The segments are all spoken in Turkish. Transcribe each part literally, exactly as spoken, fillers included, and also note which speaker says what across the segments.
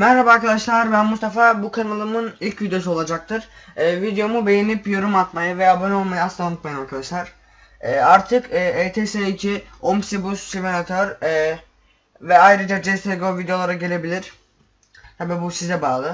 Speaker 1: Merhaba arkadaşlar, ben Mustafa. Bu kanalımın ilk videosu olacaktır. Ee, videomu beğenip yorum atmayı ve abone olmayı asla unutmayın arkadaşlar. Ee, artık e, E T S iki, Omnibus Simulator e, ve ayrıca C S G O videolara gelebilir. Tabi bu size bağlı.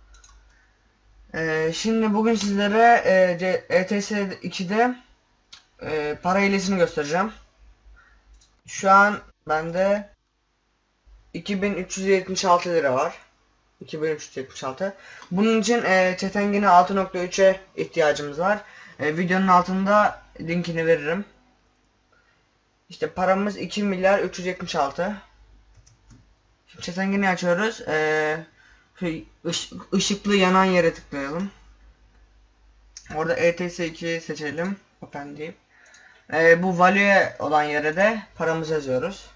Speaker 1: Ee, şimdi bugün sizlere e, C E T S ikide e, para hilesini göstereceğim. Şu an bende iki bin üç yüz yetmiş altı lira var. iki bin üç yüz yetmiş altı. Bunun için e, Çetengini altı nokta üçe ihtiyacımız var. E, videonun altında linkini veririm. İşte paramız iki milyar üç yüz yetmiş altı. Şimdi Çetengini açıyoruz. E, ış, ışıklı yanan yere tıklayalım. Orada E T S ikiyi seçelim. Open deyip. E, bu value olan yere de paramızı yazıyoruz.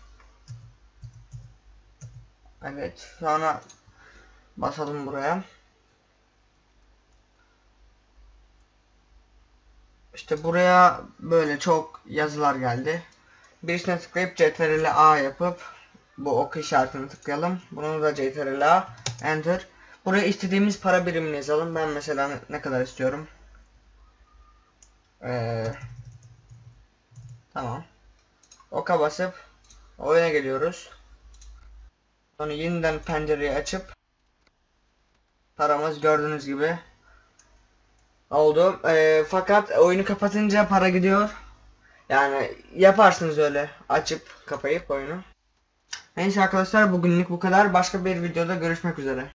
Speaker 1: Evet. Sonra basalım buraya. İşte buraya böyle çok yazılar geldi. Birisine tıklayıp C T R L A yapıp bu ok işaretini tıklayalım. Bunu da C T R L A Enter. Buraya istediğimiz para birimini yazalım. Ben mesela ne, ne kadar istiyorum? Ee, tamam. Oka basıp oyuna geliyoruz. Sonra yeniden pencereyi açıp paramız gördüğünüz gibi oldu. Ee, fakat oyunu kapatınca para gidiyor. Yani yaparsınız öyle açıp kapayıp oyunu. Neyse arkadaşlar, bugünlük bu kadar. Başka bir videoda görüşmek üzere.